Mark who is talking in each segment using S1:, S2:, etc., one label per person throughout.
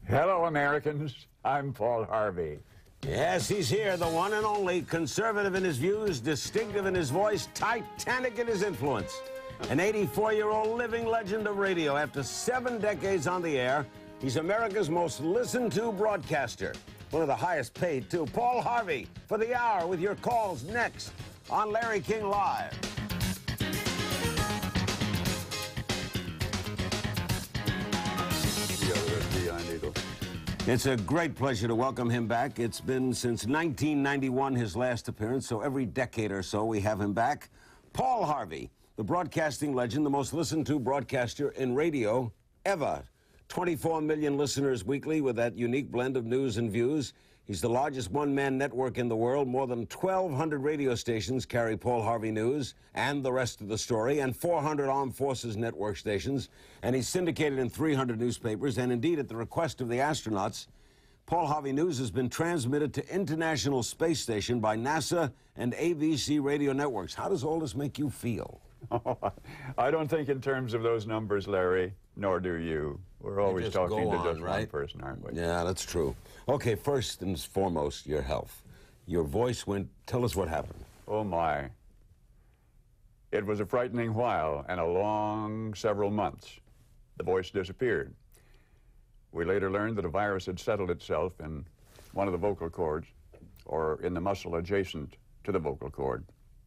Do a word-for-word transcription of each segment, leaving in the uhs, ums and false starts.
S1: Hello, Americans. I'm Paul Harvey.
S2: Yes, he's here, the one and only, conservative in his views, distinctive in his voice, titanic in his influence. An eighty-four-year-old living legend of radio. After seven decades on the air, he's America's most listened-to broadcaster. One of the highest paid, too. Paul Harvey, for the hour with your calls next on Larry King Live. It's a great pleasure to welcome him back. It's been since nineteen ninety-one, his last appearance, so every decade or so we have him back. Paul Harvey, the broadcasting legend, the most listened to broadcaster in radio ever. twenty-four million listeners weekly with that unique blend of news and views. He's the largest one-man network in the world. More than twelve hundred radio stations carry Paul Harvey News and the rest of the story, and four hundred Armed Forces network stations. And he's syndicated in three hundred newspapers, and indeed, at the request of the astronauts, Paul Harvey News has been transmitted to International Space Station by NASA and A B C radio networks. How does all this make you feel?
S1: Oh, I don't think in terms of those numbers, Larry, nor do you. We're always talking to just one person, aren't we?
S2: Yeah, that's true. Okay, first and foremost, your health. Your voice went, tell us what happened.
S1: Oh, my. It was a frightening while and a long several months. The voice disappeared. We later learned that a virus had settled itself in one of the vocal cords, or in the muscle adjacent to the vocal cord.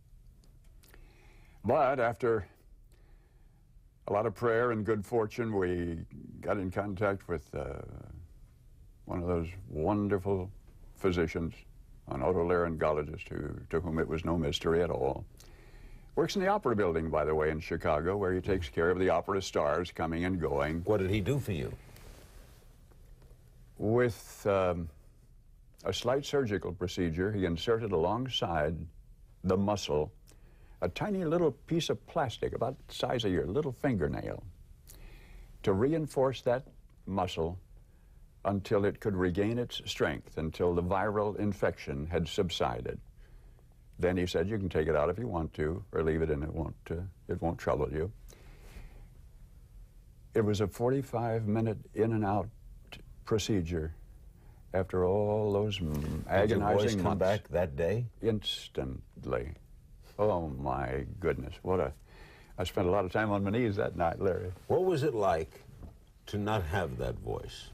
S1: But after a lot of prayer and good fortune, we got in contact with uh, one of those wonderful physicians, an otolaryngologist who, to whom it was no mystery at all. Works in the Opera Building, by the way, in Chicago, where he takes care of the opera stars coming and going.
S2: What did he do for you?
S1: With um, a slight surgical procedure, he inserted alongside the muscle a tiny little piece of plastic about the size of your little fingernail to reinforce that muscle until it could regain its strength, until the viral infection had subsided. Then he said, you can take it out if you want to, or leave it and it won't, uh, it won't trouble you. It was a forty-five minute in and out procedure after all those agonizing
S2: Did your voice come
S1: months.
S2: back that day?
S1: Instantly. Oh, my goodness. What a... I spent a lot of time on my knees that night, Larry.
S2: What was it like to not have that voice?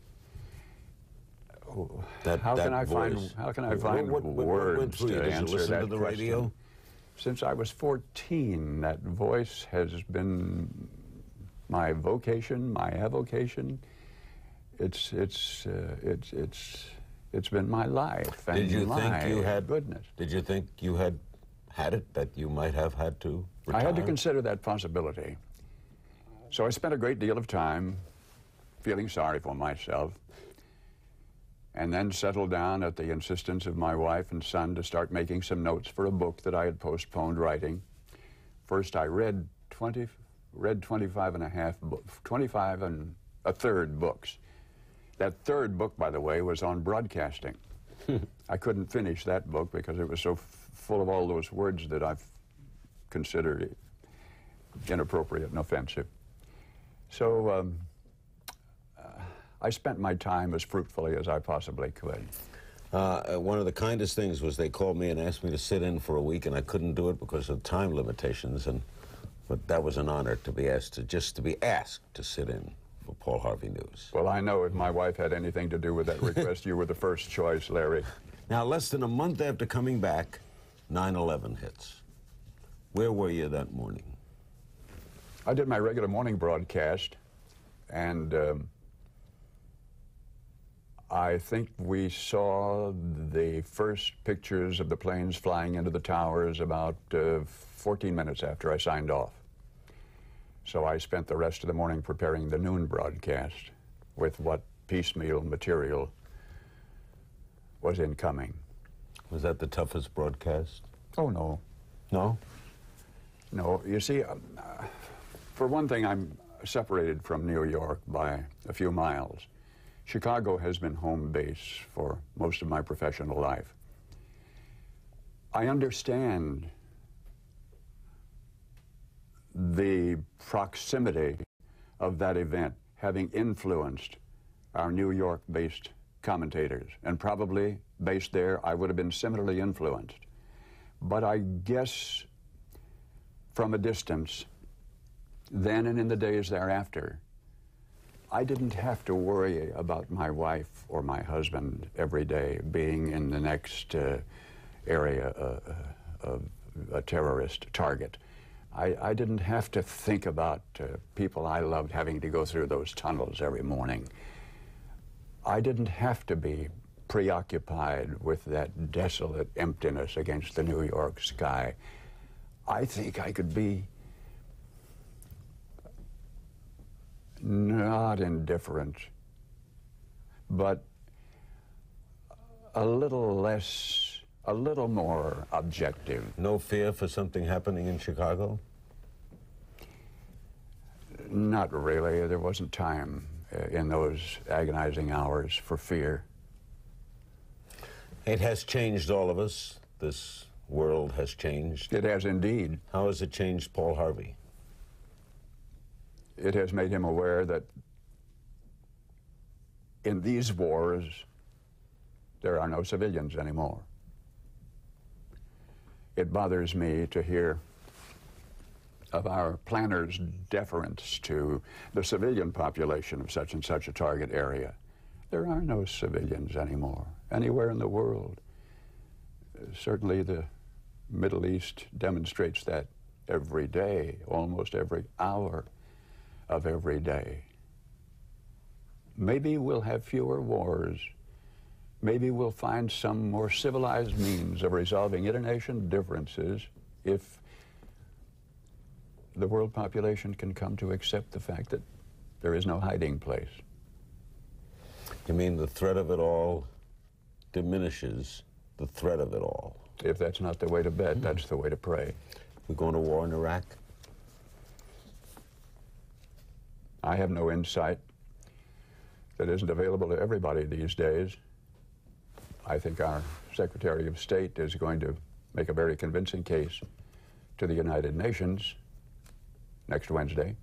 S1: Oh,
S2: that,
S1: how,
S2: that
S1: can I
S2: voice.
S1: find, how can I find
S2: what, what,
S1: words
S2: what went through
S1: to
S2: you? Did
S1: answer
S2: you listen
S1: that
S2: to the
S1: question?
S2: radio?
S1: Since I was fourteen, that voice has been my vocation, my avocation. It's, it's, uh, it's, it's... It's been my life, and
S2: did you
S1: my
S2: think you had
S1: goodness.
S2: Did you think you had had it, that you might have had to retire?
S1: I had to consider that possibility. So I spent a great deal of time feeling sorry for myself, and then settled down at the insistence of my wife and son to start making some notes for a book that I had postponed writing. First, I read twenty, read twenty-five and a half, twenty-five and a third books. That third book, by the way, was on broadcasting. I couldn't finish that book because it was so f full of all those words that I've considered inappropriate and offensive. So um, uh, I spent my time as fruitfully as I possibly could.
S2: Uh, one of the kindest things was they called me and asked me to sit in for a week, and I couldn't do it because of time limitations. And but that was an honor to be asked to just to be asked to sit in for Paul Harvey News.
S1: Well, I know if my wife had anything to do with that request, you were the first choice, Larry.
S2: Now, less than a month after coming back, nine eleven hits. Where were you that morning?
S1: I did my regular morning broadcast, and um, I think we saw the first pictures of the planes flying into the towers about uh, fourteen minutes after I signed off. So I spent the rest of the morning preparing the noon broadcast with what piecemeal material was incoming.
S2: Was that the toughest broadcast?
S1: Oh, no.
S2: No?
S1: No. You see, uh, for one thing, I'm separated from New York by a few miles. Chicago has been home base for most of my professional life. I understand the proximity of that event having influenced our New York-based commentators, and probably based there, I would have been similarly influenced. But I guess from a distance, then and in the days thereafter, I didn't have to worry about my wife or my husband every day being in the next uh, area uh, of a terrorist target. I, I didn't have to think about uh, people I loved having to go through those tunnels every morning. I didn't have to be preoccupied with that desolate emptiness against the New York sky. I think I could be not indifferent, but a little less, a little more objective.
S2: No fear for something happening in Chicago?
S1: Not really. There wasn't time uh, in those agonizing hours for fear.
S2: It has changed all of us. This world has changed.
S1: It has indeed.
S2: How has it changed Paul Harvey?
S1: It has made him aware that in these wars, there are no civilians anymore. It bothers me to hear of our planners' deference to the civilian population of such and such a target area. There are no civilians anymore, anywhere in the world. Uh, certainly the Middle East demonstrates that every day, almost every hour of every day. Maybe we'll have fewer wars. Maybe we'll find some more civilized means of resolving international differences if the world population can come to accept the fact that there is no hiding place.
S2: You mean the threat of it all diminishes the threat of it all?
S1: If that's not the way to bet, mm-hmm. that's the way to pray.
S2: We're going to war in Iraq?
S1: I have no insight that isn't available to everybody these days. I think our Secretary of State is going to make a very convincing case to the United Nations next Wednesday.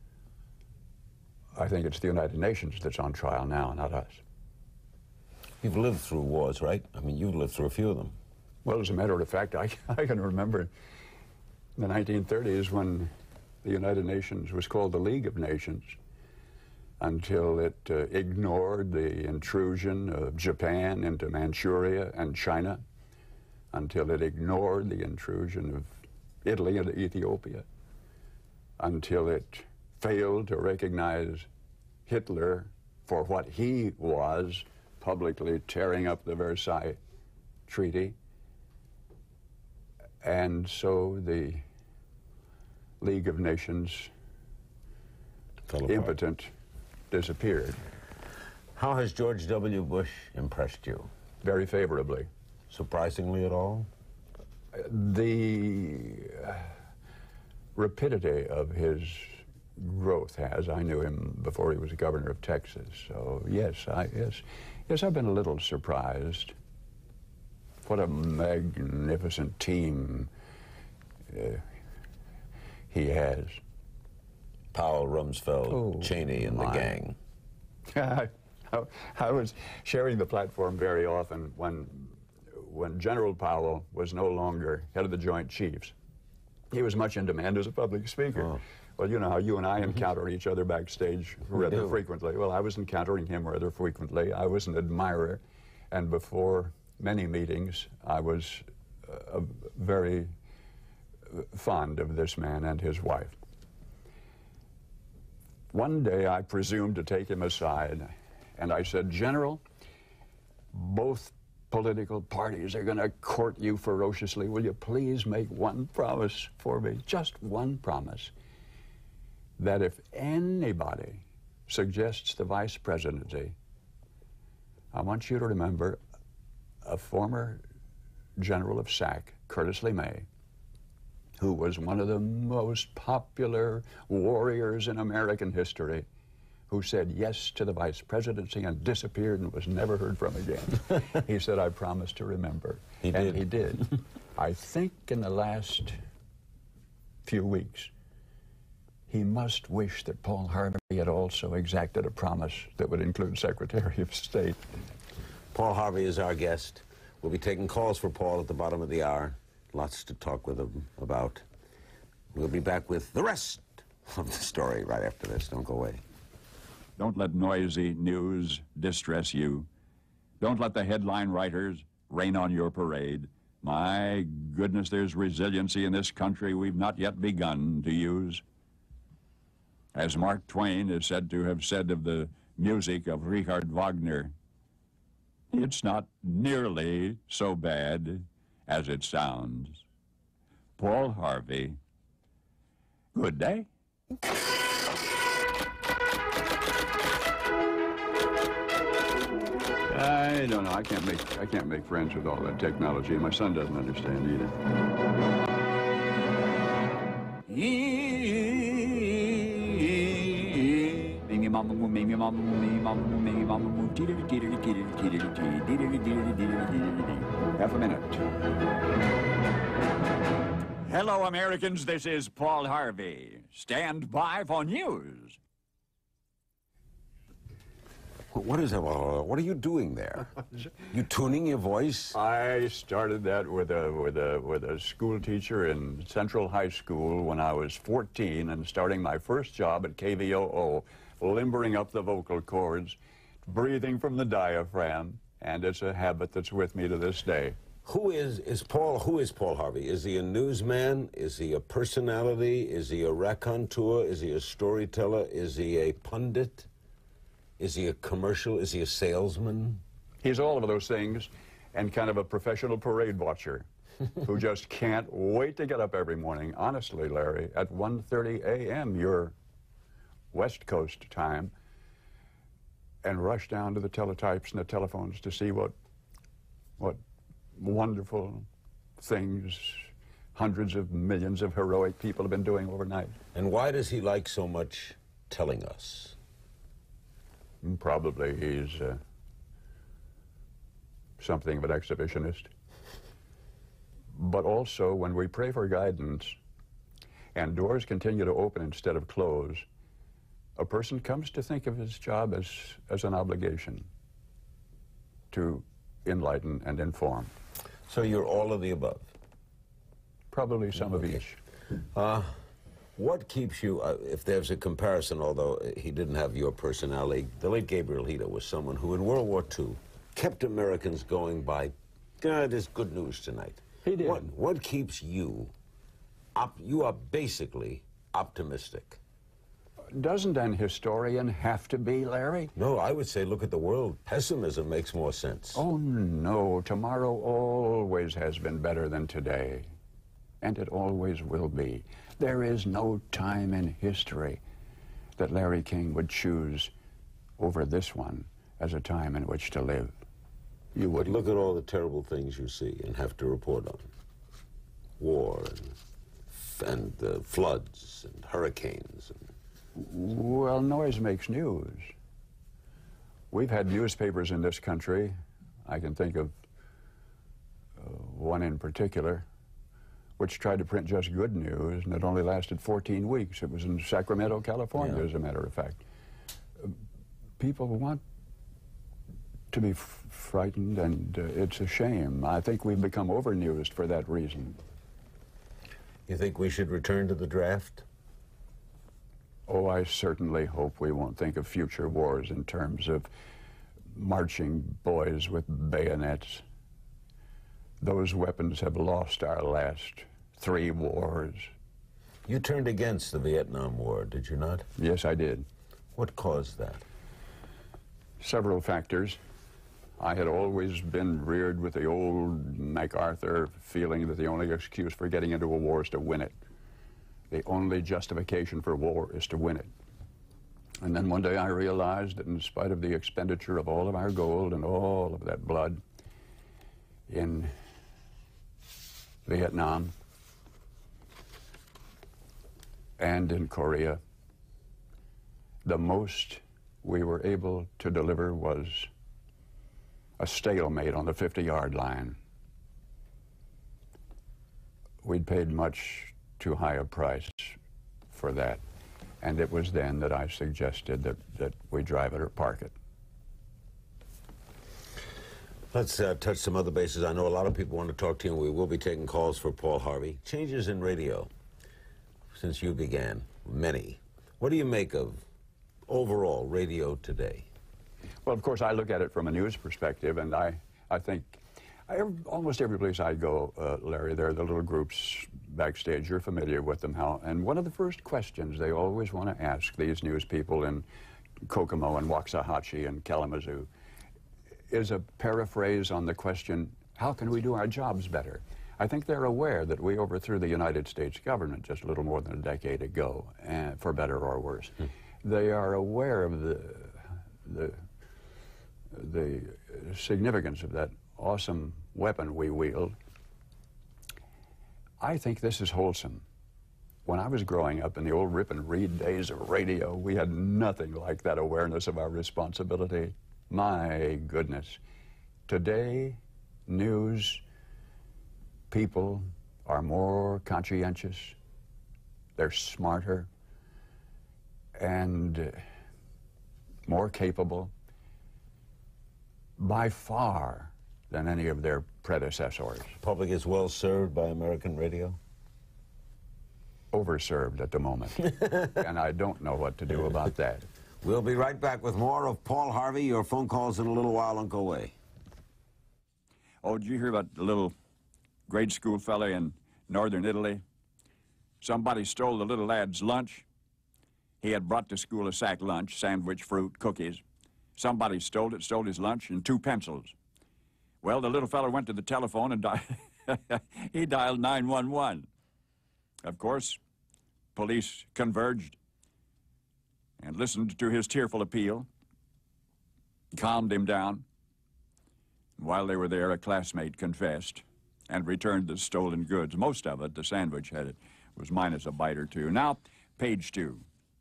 S1: I think it's the United Nations that's on trial now, not us.
S2: You've lived through wars, right? I mean, you've lived through a few of them.
S1: Well, as a matter of fact, I, I can remember the nineteen thirties when the United Nations was called the League of Nations until it uh, ignored the intrusion of Japan into Manchuria and China, until it ignored the intrusion of Italy into Ethiopia, until it failed to recognize Hitler for what he was, publicly tearing up the Versailles Treaty. And so the League of Nations, impotent, disappeared.
S2: How has George W. Bush impressed you?
S1: Very favorably.
S2: Surprisingly at all?
S1: The uh, rapidity of his growth has. I knew him before he was governor of Texas, so yes, I, yes, yes, I've been a little surprised. What a magnificent team uh, he has.
S2: Powell, Rumsfeld,
S1: oh,
S2: Cheney, and
S1: my.
S2: the gang.
S1: I, I was sharing the platform very often when, when General Powell was no longer head of the Joint Chiefs. He was much in demand as a public speaker. Oh. Well, you know how you and I encounter each other backstage rather
S2: do.
S1: frequently. Well, I was encountering him rather frequently. I was an admirer, and before many meetings, I was uh, very fond of this man and his wife. One day I presumed to take him aside, and I said, General, both political parties are going to court you ferociously. Will you please make one promise for me, just one promise, that if anybody suggests the vice presidency, I want you to remember a former general of S A C, Curtis LeMay, who was one of the most popular warriors in American history, who said yes to the vice presidency and disappeared and was never heard from again. He said, I promise to remember.
S2: He
S1: and
S2: did.
S1: he did. I think in the last few weeks, he must wish that Paul Harvey had also exacted a promise that would include Secretary of State.
S2: Paul Harvey is our guest. We'll be taking calls for Paul at the bottom of the hour. Lots to talk with him about. We'll be back with the rest of the story right after this. Don't go away.
S3: Don't let noisy news distress you. Don't let the headline writers rain on your parade. My goodness, there's resiliency in this country we've not yet begun to use. As Mark Twain is said to have said of the music of Richard Wagner, it's not nearly so bad as it sounds. Paul Harvey, good day.
S1: I don't know. I can't make I can't make friends with all that technology. My son doesn't understand either. Half a minute.
S3: Hello, Americans. This is Paul Harvey. Stand by for news.
S2: What is that? What are you doing there? You tuning your voice?
S1: I started that with a with a with a school teacher in Central High School when I was fourteen, and starting my first job at K V O O, limbering up the vocal cords, breathing from the diaphragm, and it's a habit that's with me to this day.
S2: Who is is Paul? Who is Paul Harvey? Is he a newsman? Is he a personality? Is he a raconteur? Is he a storyteller? Is he a pundit? Is he a commercial? Is he a salesman?
S1: He's all of those things, and kind of a professional parade watcher who just can't wait to get up every morning. Honestly, Larry, at one thirty a m your West Coast time, and rush down to the teletypes and the telephones to see what what wonderful things hundreds of millions of heroic people have been doing overnight.
S2: And why does he like so much telling us?
S1: Probably he's uh, something of an exhibitionist. But also, when we pray for guidance and doors continue to open instead of close, a person comes to think of his job as, as an obligation to enlighten and inform.
S2: So you're all of the above?
S1: Probably some
S2: okay.
S1: of each.
S2: Uh, what keeps you, uh, if there's a comparison, although he didn't have your personality, the late Gabriel Hita was someone who in World War Two kept Americans going by, God, there's good news tonight.
S1: He did.
S2: What, what keeps you, op you are basically optimistic?
S1: Doesn't an historian have to be, Larry?
S2: No, I would say look at the world. Pessimism makes more sense.
S1: Oh, no. Tomorrow always has been better than today. And it always will be. There is no time in history that Larry King would choose over this one as a time in which to live. You would.
S2: But look at all the terrible things you see and have to report on. War and, and uh, floods and hurricanes. And...
S1: Well, noise makes news. We've had newspapers in this country. I can think of uh, one in particular, which tried to print just good news, and it only lasted fourteen weeks. It was in Sacramento, California, yeah. as a matter of fact. Uh, people want to be f frightened, and uh, it's a shame. I think we've become overnewsed for that reason.
S2: You think we should return to the draft?
S1: Oh, I certainly hope we won't think of future wars in terms of marching boys with bayonets. Those weapons have lost our last three wars.
S2: You turned against the Vietnam War, did you not?
S1: Yes, I did.
S2: What caused that?
S1: Several factors. I had always been reared with the old MacArthur feeling that the only excuse for getting into a war is to win it. The only justification for war is to win it. And then one day I realized that in spite of the expenditure of all of our gold and all of that blood in Vietnam and in Korea, the most we were able to deliver was a stalemate on the fifty-yard line. We'd paid much too high a price for that. And it was then that I suggested that, that we drive it or park it.
S2: Let's uh, touch some other bases. I know a lot of people want to talk to you, and we will be taking calls for Paul Harvey. Changes in radio since you began, many. What do you make of overall radio today?
S1: Well, of course, I look at it from a news perspective, and I, I think I, almost every place I go, uh, Larry, there are the little groups backstage. You're familiar with them, how, and one of the first questions they always want to ask these news people in Kokomo and Waxahachie and Kalamazoo is a paraphrase on the question, how can we do our jobs better? I think they're aware that we overthrew the United States government just a little more than a decade ago, uh, for better or worse. Hmm. They are aware of the, the, the significance of that awesome weapon we wield. I think this is wholesome. When I was growing up in the old Rip and Read days of radio, we had nothing like that awareness of our responsibility. My goodness. Today, news people are more conscientious, they're smarter, and more capable by far than any of their predecessors.
S2: Public is well served by American radio?
S1: Overserved at the moment, and I don't know what to do about that.
S2: We'll be right back with more of Paul Harvey. Your phone calls in a little while, Uncle Way.
S3: Oh, did you hear about the little grade school fella in northern Italy? Somebody stole the little lad's lunch. He had brought to school a sack lunch, sandwich, fruit, cookies. Somebody stole it, stole his lunch and two pencils. Well, the little fella went to the telephone and di he dialed nine one one. Of course, police converged and listened to his tearful appeal, calmed him down. While they were there, a classmate confessed and returned the stolen goods. Most of it, the sandwich had it, was minus a bite or two. Now, page two.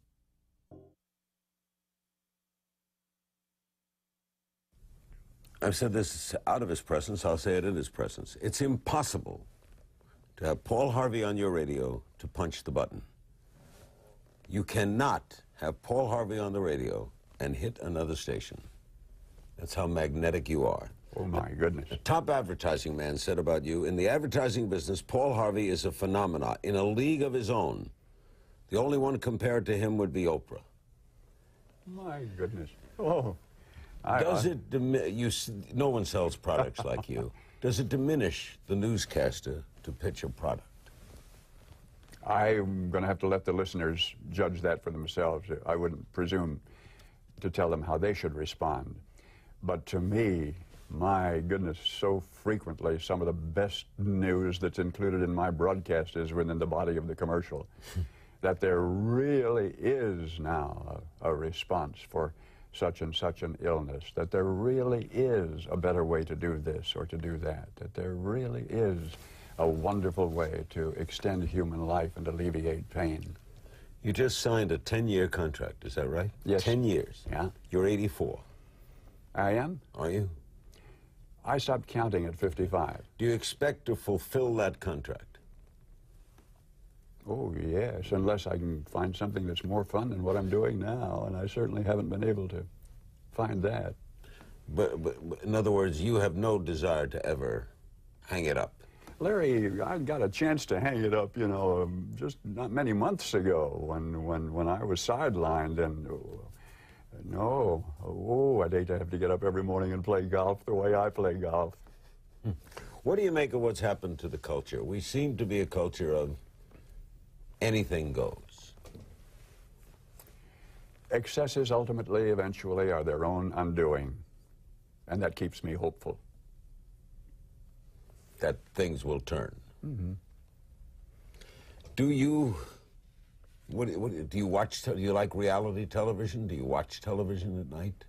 S2: I've said this out of his presence, I'll say it in his presence. It's impossible to have Paul Harvey on your radio to punch the button. You cannot have Paul Harvey on the radio and hit another station. That's how magnetic you are.
S1: Oh, my goodness.
S2: A top advertising man said about you, in the advertising business, Paul Harvey is a phenomenon, in a league of his own. The only one compared to him would be Oprah.
S1: My goodness. Oh.
S2: Does I, it, dimi you, no one sells products like you. Does it diminish the newscaster to pitch a product?
S1: I'm going to have to let the listeners judge that for themselves. I wouldn't presume to tell them how they should respond. But to me, my goodness, so frequently some of the best news that's included in my broadcast is within the body of the commercial. That there really is now a, a response for such and such an illness, that there really is a better way to do this or to do that, that there really is a wonderful way to extend human life and alleviate pain.
S2: You just signed a ten-year contract, is that right?
S1: Yes.
S2: ten years.
S1: Yeah.
S2: You're eighty-four.
S1: I am?
S2: Are you?
S1: I stopped counting at fifty-five.
S2: Do you expect to fulfill that contract?
S1: Oh, yes, unless I can find something that's more fun than what I'm doing now, and I certainly haven't been able to find that.
S2: But, but, but in other words, you have no desire to ever hang it up?
S1: Larry, I got a chance to hang it up, you know, um, just not many months ago when, when, when I was sidelined, and oh, no, oh, I'd hate to have to get up every morning and play golf the way I play golf.
S2: What do you make of what's happened to the culture? We seem to be a culture of anything goes.
S1: Excesses ultimately, eventually, are their own undoing, and that keeps me hopeful.
S2: That things will turn.
S1: Mm-hmm.
S2: Do you, what, what, do you watch, do you like reality television? Do you watch television at night?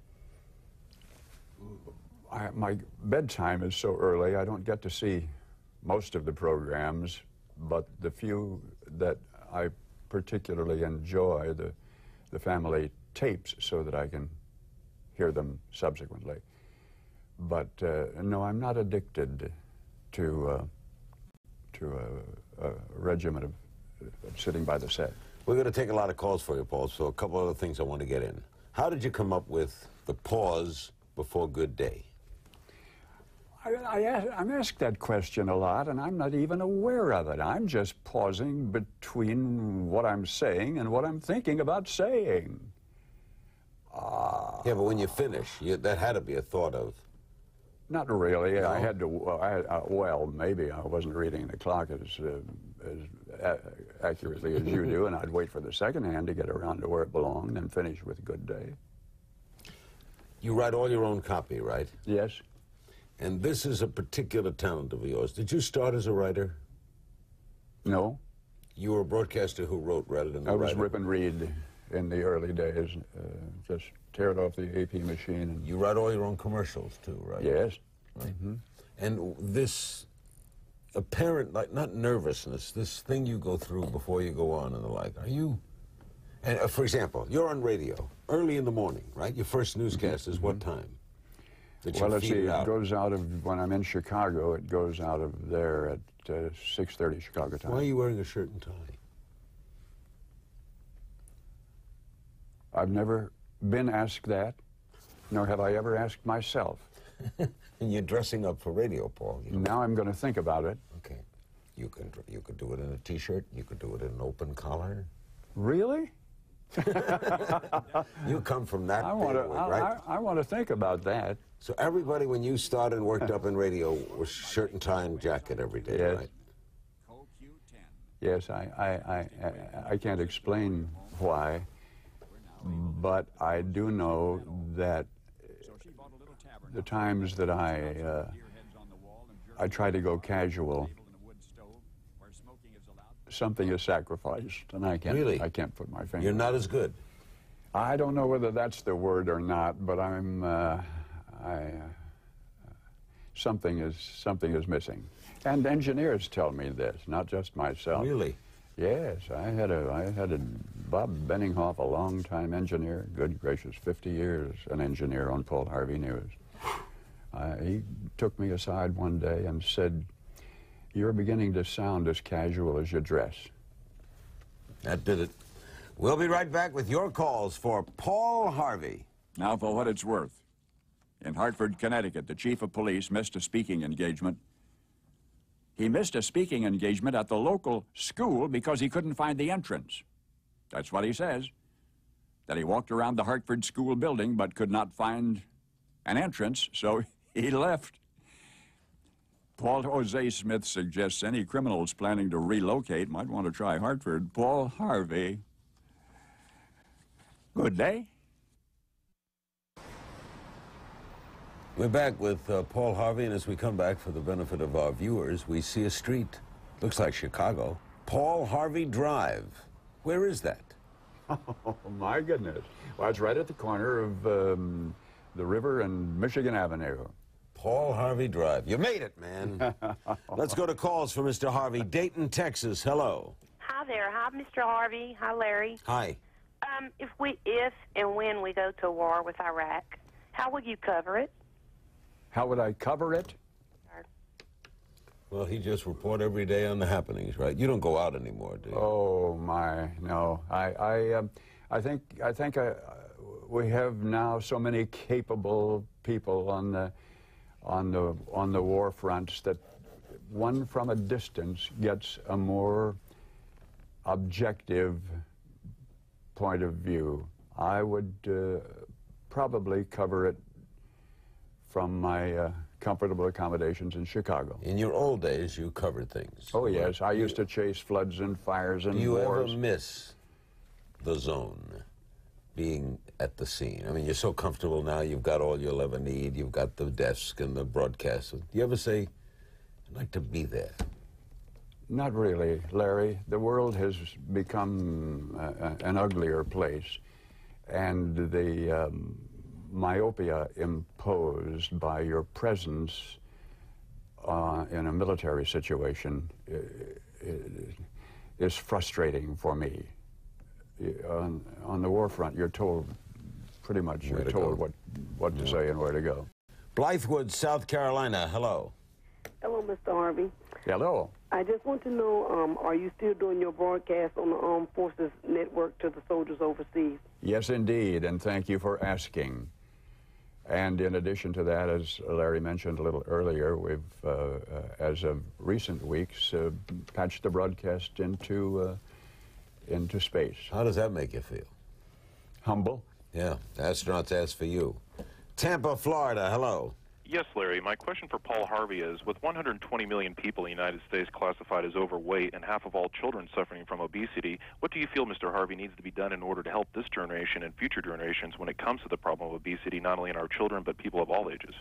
S1: I, my bedtime is so early, I don't get to see most of the programs, but the few that I particularly enjoy, the, the family tapes, so that I can hear them subsequently. But uh, no, I'm not addicted to, uh, to a, a regimen of, of sitting by the set.
S2: We're going to take a lot of calls for you, Paul, so a couple other things I want to get in. How did you come up with the pause before good day?
S1: I, I ask, I'm asked that question a lot, and I'm not even aware of it. I'm just pausing between what I'm saying and what I'm thinking about saying. Uh,
S2: yeah, but when you finish, you, that had to be a thought of.
S1: Not really.
S2: No?
S1: I had to, I, uh, well, maybe I wasn't reading the clock as, uh, as a accurately as you do, and I'd wait for the second hand to get around to where it belonged and finish with good day.
S2: You write all your own copy, right?
S1: Yes.
S2: And this is a particular talent of yours. Did you start as a writer?
S1: No.
S2: You were a broadcaster who wrote rather than a
S1: I was
S2: writer.
S1: rip and read in the early days. Uh, just tear it off the A P machine. And
S2: you write all your own commercials, too, right?
S1: Yes.
S2: Right.
S1: Mm-hmm.
S2: And this apparent, like, not nervousness, this thing you go through before you go on and the like, are you... And, uh, for example, you're on radio early in the morning, right? Your first newscast
S1: mm-hmm.
S2: is what time? That
S1: well,
S2: you
S1: let's
S2: feed
S1: see,
S2: it
S1: it
S2: out?
S1: goes out of, when I'm in Chicago, it goes out of there at uh, six thirty Chicago time.
S2: Why are you wearing a shirt and tie?
S1: I've never been asked that, nor have I ever asked myself.
S2: And you're dressing up for radio, Paul. You know?
S1: Now I'm going to think about it.
S2: Okay. You could, you could do it in a T-shirt. You could do it in an open collar.
S1: Really?
S2: You come from that
S1: I want to.
S2: family, right?
S1: I, I want to think about that.
S2: So everybody, when you started and worked up in radio, was shirt and tie and jacket every day,
S1: Yes.
S2: right?
S1: Yes, I, I, I, I, I can't explain why, but I do know that the times that I, uh, I try to go casual, something is sacrificed, and I can't.
S2: Really?
S1: I can't put my finger.
S2: You're not as good.
S1: I don't know whether that's the word or not, but I'm. Uh, I. Uh, something is something is missing, and engineers tell me this, not just myself.
S2: Really?
S1: Yes, I had a. I had a Bob Benninghoff, a long-time engineer. Good gracious, fifty years an engineer on Paul Harvey News. Uh, he took me aside one day and said, "You're beginning to sound as casual as you dress."
S2: That did it. We'll be right back with your calls for Paul Harvey.
S3: Now, for what it's worth. In Hartford, Connecticut, the chief of police missed a speaking engagement. He missed a speaking engagement at the local school because he couldn't find the entrance. That's what he says. That he walked around the Hartford school building but could not find an entrance, so he left. Paul Jose Smith suggests any criminals planning to relocate might want to try Hartford. Paul Harvey. Good day.
S2: We're back with uh, Paul Harvey, and as we come back for the benefit of our viewers, we see a street. Looks like Chicago. Paul Harvey Drive. Where is that?
S1: Oh, my goodness. Well, it's right at the corner of um, the river and Michigan Avenue.
S2: Paul Harvey Drive. You made it, man. Let's go to calls for Mister Harvey. Dayton, Texas. Hello.
S4: Hi there. Hi, Mister Harvey. Hi, Larry.
S2: Hi.
S4: Um, if we, if and when we go to war with Iraq, how will you cover it?
S1: How would I cover it?
S2: Well, he just report every day on the happenings, right? You don't go out anymore, do you?
S1: Oh my, no. I, I, um, I think, I think I, we have now so many capable people on the, on the, on the war fronts that one from a distance gets a more objective point of view. I would uh, probably cover it from my uh, comfortable accommodations in Chicago.
S2: In your old days, you covered things.
S1: Oh, yes. I used to chase floods and fires and
S2: Do you
S1: wars.
S2: ever miss the zone, being at the scene? I mean, you're so comfortable now. You've got all you'll ever need. You've got the desk and the broadcast. Do you ever say, I'd like to be there?
S1: Not really, Larry. The world has become uh, an uglier place, and the um, myopia imposed by your presence uh, in a military situation uh, is frustrating for me. On, on the war front, you're told pretty much
S2: Where
S1: you're
S2: to
S1: told
S2: go.
S1: what what to say and where to go.
S2: Blythewood, South Carolina. Hello.
S5: Hello, Mister Harvey.
S1: Hello.
S5: I just want to know, um, are you still doing your broadcast on the Armed Forces Network to the soldiers overseas?
S1: Yes, indeed, and thank you for asking. And in addition to that, as Larry mentioned a little earlier, we've, uh, uh, as of recent weeks, uh, patched the broadcast into, uh, into space.
S2: How does that make you feel?
S1: Humble.
S2: Yeah, astronauts ask for you. Tampa, Florida, hello.
S6: Yes, Larry. My question for Paul Harvey is, with one hundred twenty million people in the United States classified as overweight and half of all children suffering from obesity, what do you feel, Mister Harvey, needs to be done in order to help this generation and future generations when it comes to the problem of obesity, not only in our children, but people of all ages?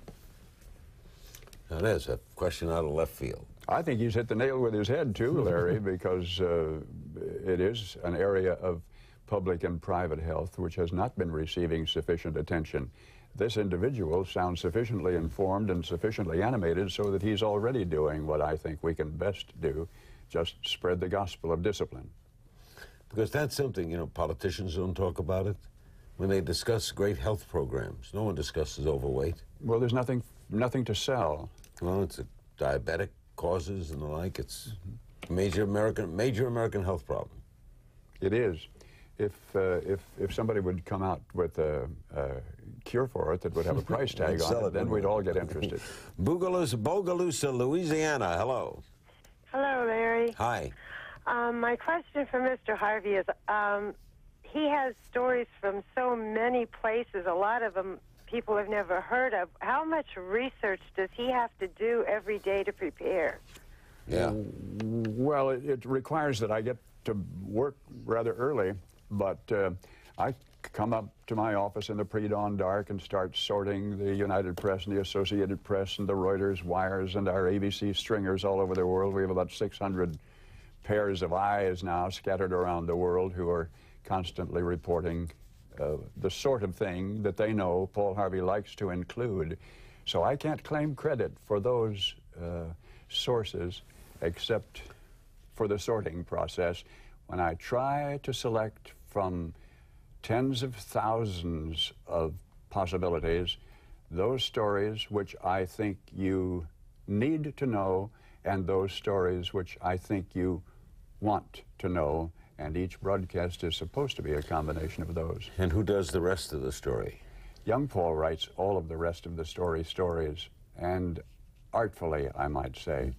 S2: Now, there's a question out of left field.
S1: I think he's hit the nail with his head, too, Larry, because uh, it is an area of public and private health which has not been receiving sufficient attention. This individual sounds sufficiently informed and sufficiently animated so that he's already doing what I think we can best do, just spread the gospel of discipline.
S2: Because that's something, you know, politicians don't talk about it. When they discuss great health programs, no one discusses overweight.
S1: Well, there's nothing, nothing to sell.
S2: Well, it's a diabetic causes and the like. It's a major American, major American health problem.
S1: It is. If, uh, if, if somebody would come out with a, a cure for it that would have a price tag on it, then we'd all get interested.
S2: Bogalusa, Bogalusa, Louisiana, hello.
S7: Hello, Larry.
S2: Hi.
S7: Um, my question for Mister Harvey is, um, he has stories from so many places, a lot of them people have never heard of. How much research does he have to do every day to prepare?
S2: Yeah.
S1: Well, it, it requires that I get to work rather early, but uh, I come up to my office in the pre-dawn dark and start sorting the United Press and the Associated Press and the Reuters wires and our A B C stringers all over the world. We have about six hundred pairs of eyes now scattered around the world who are constantly reporting uh, the sort of thing that they know Paul Harvey likes to include. So I can't claim credit for those uh, sources except for the sorting process. When I try to select from tens of thousands of possibilities, those stories which I think you need to know and those stories which I think you want to know, and each broadcast is supposed to be a combination of those.
S2: And who does the rest of the story?
S1: Young Paul writes all of the rest of the story stories, and artfully, I might say.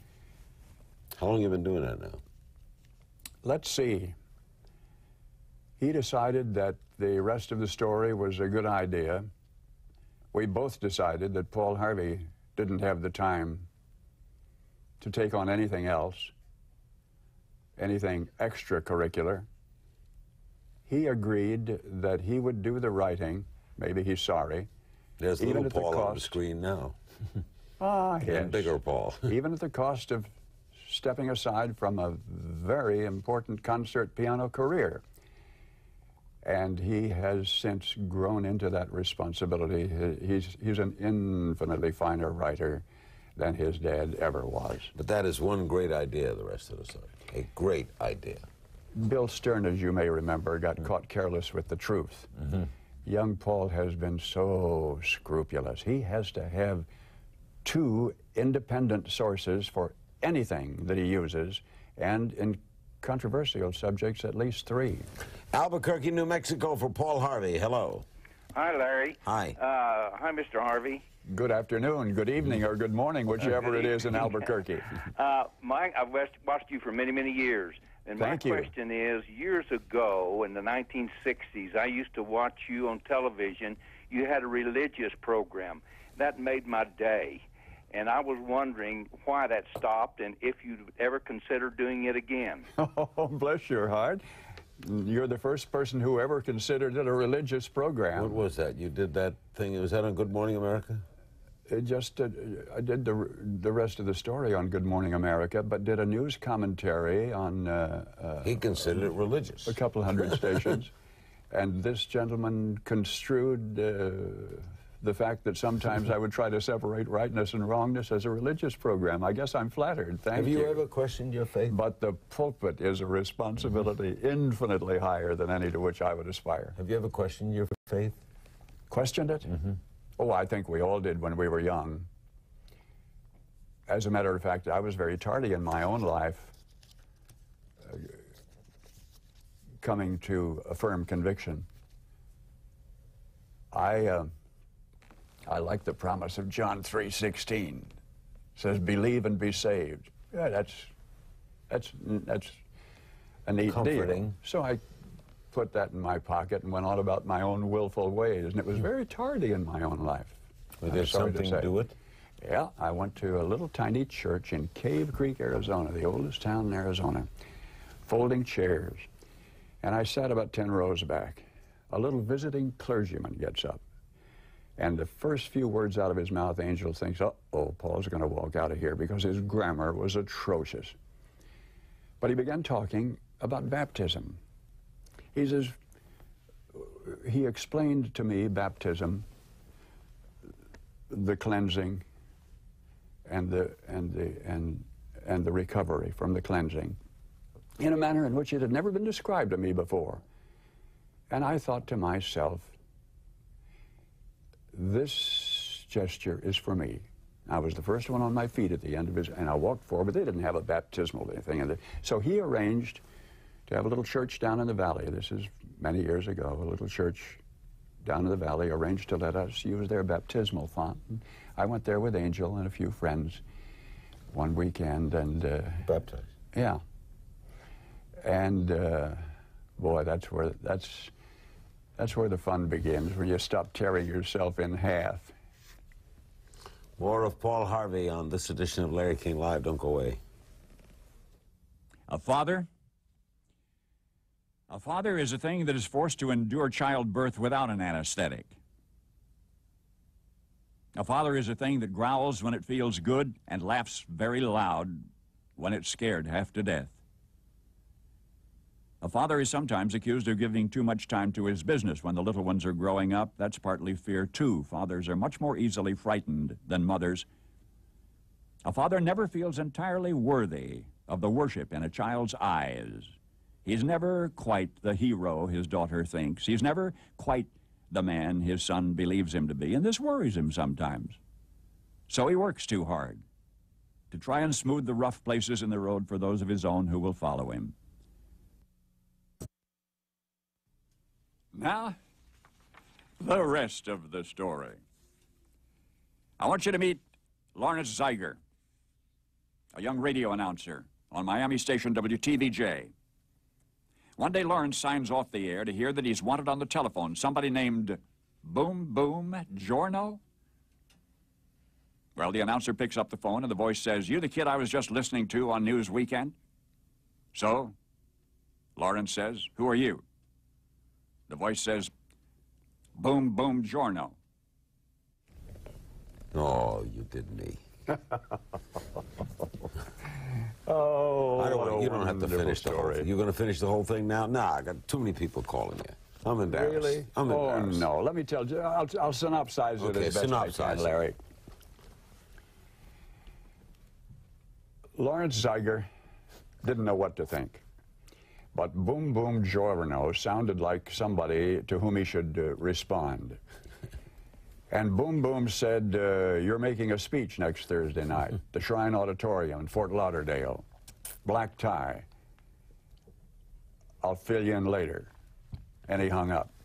S2: How long have you been doing that now?
S1: Let's see. He decided that the rest of the story was a good idea. We both decided that Paul Harvey didn't have the time to take on anything else, anything extracurricular. He agreed that he would do the writing. Maybe he's sorry.
S2: There's
S1: even
S2: little
S1: at the
S2: Paul on the
S1: cost-
S2: screen now.
S1: Ah, yes.
S2: And bigger Paul.
S1: Even at the cost of stepping aside from a very important concert piano career. And he has since grown into that responsibility. He- He's, he's an infinitely finer writer than his dad ever was.
S2: But that is one great idea, the rest of the story. A great idea.
S1: Bill Stern, as you may remember, got
S2: Mm.
S1: caught careless with the truth.
S2: Mm-hmm.
S1: Young Paul has been so scrupulous. He has to have two independent sources for anything that he uses, and in controversial subjects, at least three.
S2: Albuquerque, New Mexico, for Paul Harvey. Hello.
S8: Hi, Larry.
S2: Hi.
S8: Uh, hi, Mister Harvey.
S1: Good afternoon, good evening, or good morning, whichever it is in Albuquerque.
S8: Uh, my, I've watched, watched you for many, many years. And
S1: Thank
S8: my
S1: you.
S8: question is, years ago in the nineteen sixties, I used to watch you on television. You had a religious program. That made my day. And I was wondering why that stopped and if you'd ever consider doing it again.
S1: Oh, bless your heart. You're the first person who ever considered it a religious program.
S2: What was that? You did that thing, was that on Good Morning America?
S1: It just uh, I did the the rest of the story on Good Morning America, but did a news commentary on uh, uh,
S2: He considered it religious.
S1: a couple hundred stations, and this gentleman construed uh, the fact that sometimes I would try to separate rightness and wrongness as a religious program. I guess I'm flattered. Thank
S2: Have you,
S1: you.
S2: ever questioned your faith?
S1: But the pulpit is a responsibility infinitely higher than any to which I would aspire.
S2: Have you ever questioned your faith?
S1: Questioned it?
S2: Mm-hmm.
S1: Oh, I think we all did when we were young. as a matter of fact, I was very tardy in my own life uh, coming to a firm conviction. I, uh, I like the promise of John three sixteen. It says, believe and be saved. Yeah, that's, that's, that's a neat
S2: Comforting.
S1: deal. So I put that in my pocket and went on about my own willful ways, and it was very tardy in my own life.
S2: Was there something to do it?
S1: Yeah, I went to a little tiny church in Cave Creek, Arizona, the oldest town in Arizona, folding chairs. And I sat about ten rows back. A little visiting clergyman gets up, and the first few words out of his mouth, Angel thinks, uh-oh, Paul's going to walk out of here, because his grammar was atrocious. But he began talking about baptism. He says, he explained to me baptism, the cleansing, and the and the and and the recovery from the cleansing, in a manner in which it had never been described to me before. And I thought to myself, this gesture is for me. I was the first one on my feet at the end of his, and I walked forward, but they didn't have a baptismal thing in it. So he arranged to have a little church down in the valley. This is many years ago, a little church down in the valley arranged to let us use their baptismal font. And I went there with Angel and a few friends one weekend, and uh,
S2: Baptized.
S1: Yeah. And uh, boy, that's where that's that's where the fun begins, when you stop tearing yourself in half.
S2: More of Paul Harvey on this edition of Larry King Live. Don't go away.
S3: A father? A father is a thing that is forced to endure childbirth without an anesthetic. A father is a thing that growls when it feels good and laughs very loud when it's scared half to death. A father is sometimes accused of giving too much time to his business when the little ones are growing up. That's partly fear, too. Fathers are much more easily frightened than mothers. A father never feels entirely worthy of the worship in a child's eyes. He's never quite the hero his daughter thinks. He's never quite the man his son believes him to be, and this worries him sometimes. So he works too hard to try and smooth the rough places in the road for those of his own who will follow him. Now, the rest of the story. I want you to meet Lawrence Zeiger, a young radio announcer on Miami station W T V J. One day, Lawrence signs off the air to hear that he's wanted on the telephone. Somebody named Boom Boom Giorno? Well, the announcer picks up the phone and the voice says, "You the kid I was just listening to on News Weekend?" So, Lawrence says, "Who are you?" The voice says, "Boom Boom Giorno."
S2: Oh, you did me.
S1: Oh,
S2: I don't
S1: what
S2: want,
S1: a
S2: you don't have to
S1: wonderful
S2: finish the whole
S1: story.
S2: thing. You're going to finish the whole thing now? Nah, I got too many people calling you. I'm embarrassed.
S1: Really?
S2: I'm
S1: oh,
S2: embarrassed.
S1: no. Let me tell you. I'll, I'll synopsize it
S2: Okay,
S1: as best I
S2: synopsize
S1: can,
S2: it.
S1: Larry. Lawrence Zeiger didn't know what to think. But Boom Boom Giorno sounded like somebody to whom he should uh, respond. And Boom Boom said, uh, "You're making a speech next Thursday night, the Shrine Auditorium in Fort Lauderdale. Black tie. I'll fill you in later." And he hung up.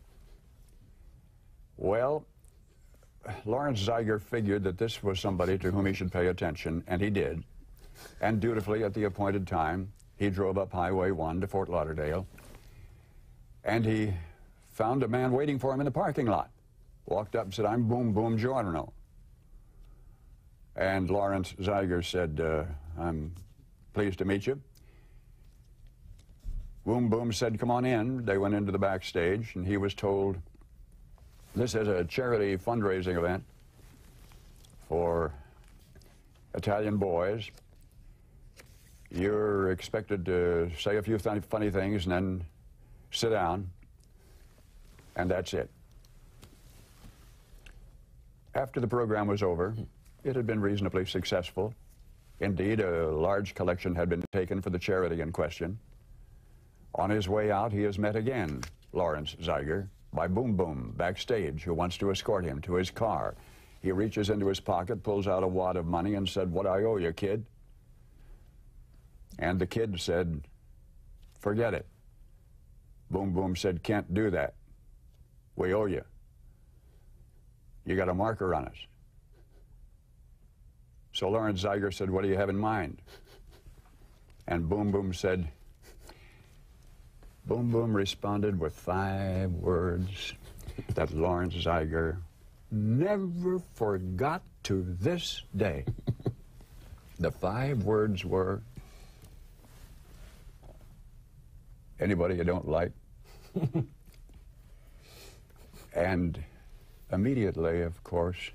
S1: Well, Lawrence Zeiger figured that this was somebody to whom he should pay attention, and he did. And dutifully, at the appointed time, he drove up Highway one to Fort Lauderdale, and he found a man waiting for him in the parking lot. Walked up and said, "I'm Boom Boom Giorno." And Lawrence Zeiger said, uh, "I'm pleased to meet you." Boom Boom said, "Come on in." They went into the backstage, and he was told, "This is a charity fundraising event for Italian boys. You're expected to say a few th- funny things and then sit down, and that's it." After the program was over, it had been reasonably successful. Indeed, a large collection had been taken for the charity in question. On his way out, he is met again, Lawrence Zeiger, by Boom Boom backstage, who wants to escort him to his car. He reaches into his pocket, pulls out a wad of money, and said, "What I owe you, kid?" And the kid said, "Forget it." Boom Boom said, "Can't do that. We owe you. You got a marker on us." So Lawrence Zeiger said, "What do you have in mind?" And Boom Boom said, Boom Boom responded with five words that Lawrence Zeiger never forgot to this day. The five words were, "Anybody you don't like?" And immediately, of course,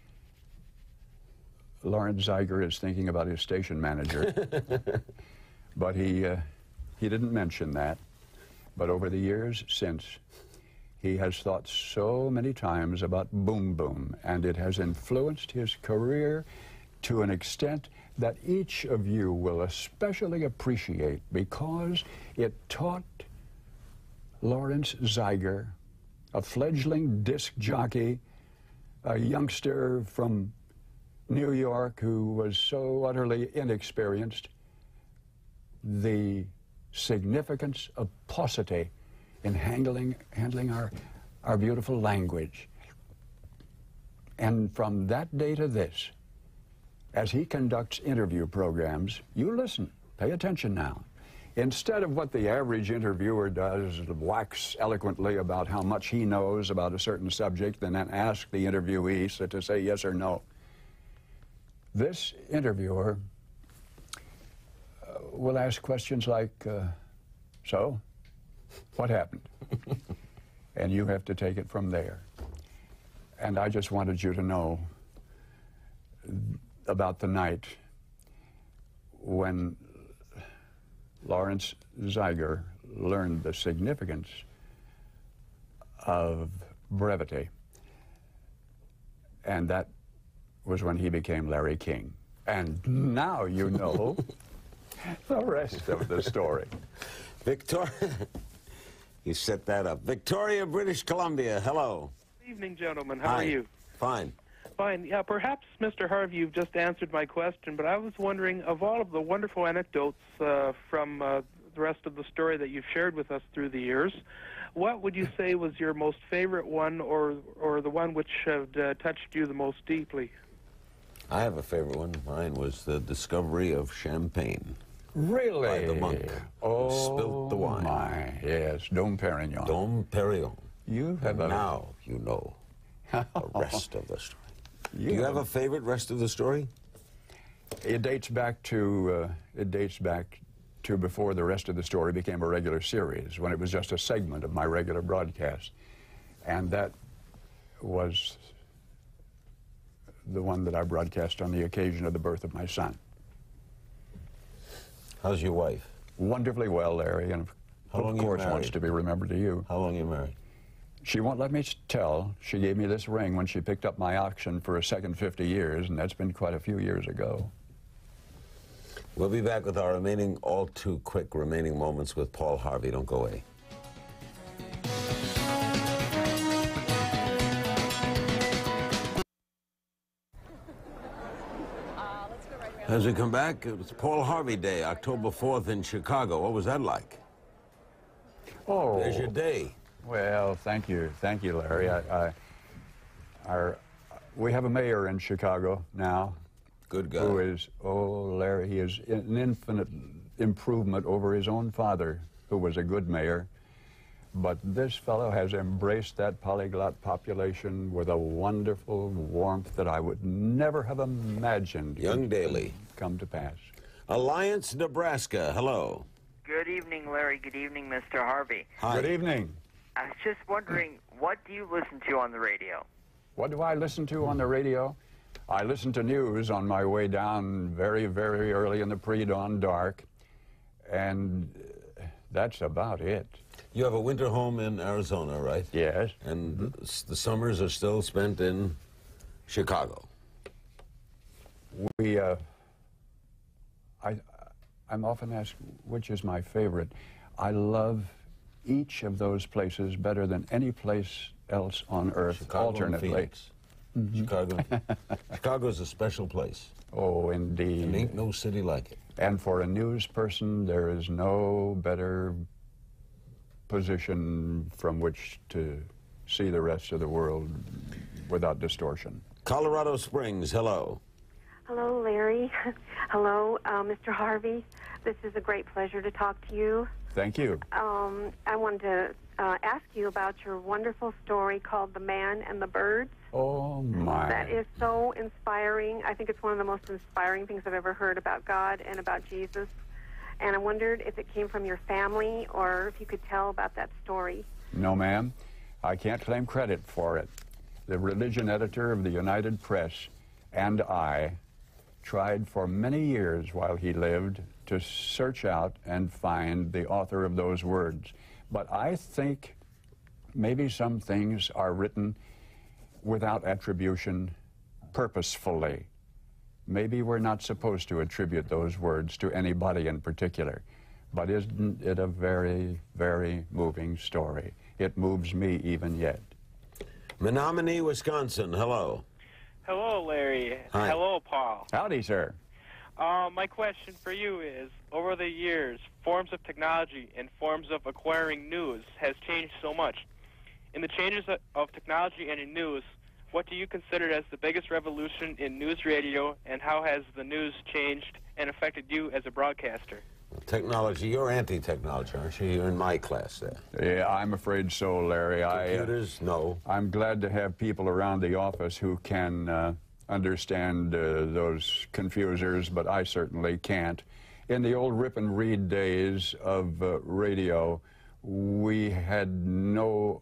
S1: Lawrence Zeiger is thinking about his station manager. But he, uh, he didn't mention that. But over the years since, he has thought so many times about Boom Boom, and it has influenced his career to an extent that each of you will especially appreciate, because it taught Lawrence Zeiger, a fledgling disc jockey, a youngster from New York who was so utterly inexperienced, the significance of paucity in handling, handling our, our beautiful language. And from that day to this, as he conducts interview programs, you listen, pay attention now. Instead of what the average interviewer does, wax eloquently about how much he knows about a certain subject and then ask the interviewee so to say yes or no, this interviewer uh, will ask questions like, uh, "So, what happened?" And you have to take it from there. And I just wanted you to know about the night when Lawrence Zeiger learned the significance of brevity. And that was when he became Larry King. And now you know the rest of the story.
S2: Victoria, you set that up. Victoria, British Columbia, hello.
S9: Good evening, gentlemen. How
S2: Hi.
S9: are you?
S2: Fine.
S9: Fine. Yeah, perhaps, Mister Harvey, you've just answered my question, but I was wondering, of all of the wonderful anecdotes uh, from uh, the rest of the story that you've shared with us through the years, what would you say was your most favorite one, or, or the one which had uh, touched you the most deeply?
S2: I have a favorite one. Mine was the discovery of champagne.
S1: Really?
S2: By the monk
S1: oh,
S2: who spilt the wine.
S1: My, yes, Dom Perignon.
S2: Dom Perignon.
S1: You have
S2: And
S1: a...
S2: now you know the rest of the story.
S1: You
S2: Do you have a favorite rest of the story?
S1: It dates back to uh, it dates back to before the rest of the story became a regular series, when it was just a segment of my regular broadcast, and that was the one that I broadcast on the occasion of the birth of my son.
S2: How's your wife?
S1: Wonderfully well, Larry, and
S2: How
S1: of
S2: long you
S1: course
S2: married?
S1: wants to be remembered to you.
S2: How long are you married?
S1: She won't let me tell. She gave me this ring when she picked up my auction for a second fifty years, and that's been quite a few years ago.
S2: We'll be back with our remaining, all too quick remaining moments with Paul Harvey. Don't go away. As we come back, it was Paul Harvey Day, October fourth in Chicago. What was that like?
S1: Oh,
S2: There's your day.
S1: Well, thank you, thank you, Larry. I, I, our, we have a mayor in Chicago now.
S2: Good guy.
S1: Who is, oh, Larry, he is an infinite improvement over his own father, who was a good mayor. But this fellow has embraced that polyglot population with a wonderful warmth that I would never have imagined.
S2: Young Daly.
S1: Come to pass.
S2: Alliance, Nebraska. Hello.
S10: Good evening, Larry. Good evening, Mister Harvey.
S2: Hi.
S1: Good evening.
S10: I was just wondering, what do you listen to on the radio?
S1: What do I listen to on the radio? I listen to news on my way down very, very early in the pre-dawn dark, and that's about it.
S2: You have a winter home in Arizona, right?
S1: Yes.
S2: And the, the summers are still spent in Chicago.
S1: We, uh, I, I'm often asked which is my favorite. I love each of those places better than any place else on earth,
S2: Chicago
S1: alternately.
S2: and Phoenix. Chicago. Chicago's a special place.
S1: Oh, indeed.
S2: And ain't no city like it.
S1: And for a news person, there is no better position from which to see the rest of the world without distortion.
S2: Colorado Springs, hello.
S11: Hello, Larry. Hello, uh, Mister Harvey. This is a great pleasure to talk to you.
S1: Thank you.
S11: Um, I wanted to uh, ask you about your wonderful story called The Man and the Birds.
S1: Oh, my.
S11: That is so inspiring. I think it's one of the most inspiring things I've ever heard about God and about Jesus. And I wondered if it came from your family or if you could tell about that story.
S1: No, ma'am. I can't claim credit for it. The religion editor of the United Press and I tried for many years while he lived to search out and find the author of those words. But I think maybe some things are written without attribution purposefully. Maybe we're not supposed to attribute those words to anybody in particular. But isn't it a very, very moving story? It moves me even yet.
S2: Menominee, Wisconsin, hello.
S12: Hello, Larry.
S2: Hi.
S12: Hello, Paul.
S1: Howdy, sir.
S12: Uh, my question for you is, over the years, forms of technology and forms of acquiring news has changed so much. In the changes of technology and in news, what do you consider as the biggest revolution in news radio, and how has the news changed and affected you as a broadcaster?
S2: Technology, you're anti-technology, aren't you? You're in my class there.
S1: Yeah, I'm afraid so, Larry.
S2: Computers,
S1: I, uh,
S2: no.
S1: I'm glad to have people around the office who can uh, understand uh, those confusers, but I certainly can't. In the old rip and read days of uh, radio, we had no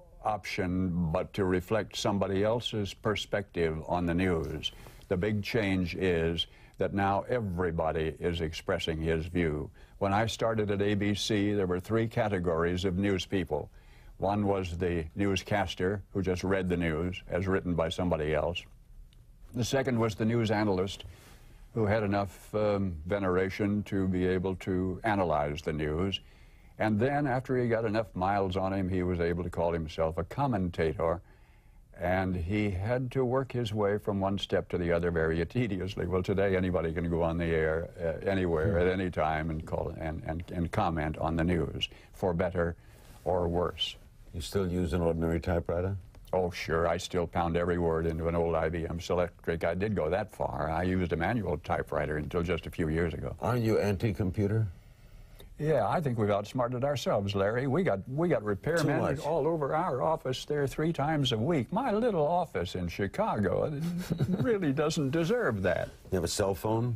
S1: option but to reflect somebody else's perspective on the news. The big change is that now everybody is expressing his view. When I started at A B C, there were three categories of news people. One was the newscaster, who just read the news as written by somebody else. The second was the news analyst, who had enough um, veneration to be able to analyze the news. And then, after he got enough miles on him, he was able to call himself a commentator. And he had to work his way from one step to the other very tediously. Well, today anybody can go on the air uh, anywhere at any time and call and, and, and comment on the news, for better or worse.
S2: You still use an ordinary typewriter?
S1: Oh, sure. I still pound every word into an old I B M Selectric. I did go that far. I used a manual typewriter until just a few years ago.
S2: Aren't you anti-computer?
S1: Yeah, I think we've outsmarted ourselves, Larry. We got we got repairmen all over our office there three times a week. My little office in Chicago really doesn't deserve that.
S2: You have a cell phone?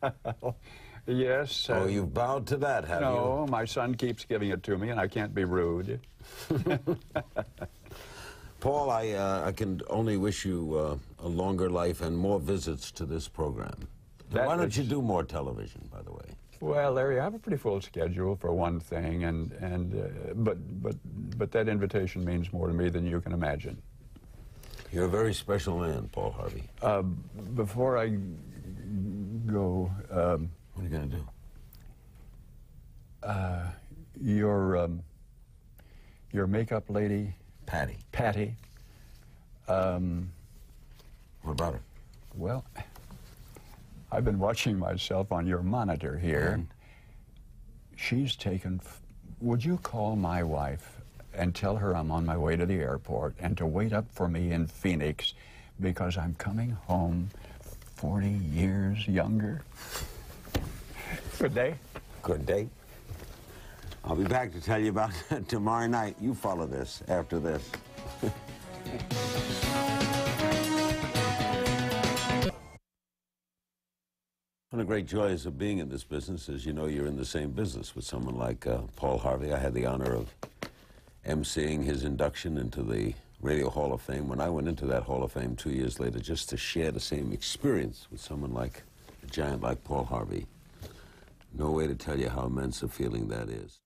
S1: Yes.
S2: Oh,
S1: uh,
S2: you've bowed to that, have
S1: no,
S2: you?
S1: No, my son keeps giving it to me, and I can't be rude.
S2: Paul, I, uh, I can only wish you uh, a longer life and more visits to this program.
S1: That
S2: Why don't
S1: is...
S2: you do more television, by the way?
S1: Well, Larry, I have a pretty full schedule for one thing, and and uh, but but but that invitation means more to me than you can imagine.
S2: You're a very special man, Paul Harvey.
S1: Uh, before I go, um,
S2: what are you going to do?
S1: Uh, your um, your makeup lady,
S2: Patty.
S1: Patty. Um,
S2: what about her?
S1: Well, I've been watching myself on your monitor here.
S2: And?
S1: She's taken... F Would you call my wife and tell her I'm on my way to the airport and to wait up for me in Phoenix because I'm coming home forty years younger? Good day.
S2: Good day. I'll be back to tell you about it tomorrow night. You follow this after this. One of the great joys of being in this business is, you know, you're in the same business with someone like uh, Paul Harvey. I had the honor of emceeing his induction into the Radio Hall of Fame when I went into that Hall of Fame two years later, just to share the same experience with someone like a giant like Paul Harvey. No way to tell you how immense a feeling that is.